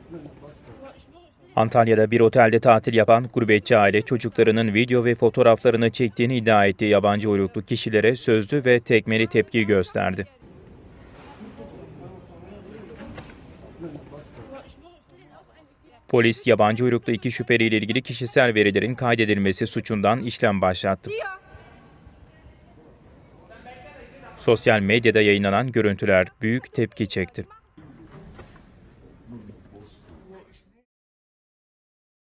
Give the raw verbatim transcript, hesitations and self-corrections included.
Antalya'da bir otelde tatil yapan gurbetçi aile çocuklarının video ve fotoğraflarını çektiğini iddia ettiği yabancı uyruklu kişilere sözlü ve tekmeli tepki gösterdi. Polis, yabancı uyruklu iki şüpheliyle ilgili kişisel verilerin kaydedilmesi suçundan işlem başlattı. Sosyal medyada yayınlanan görüntüler büyük tepki çekti.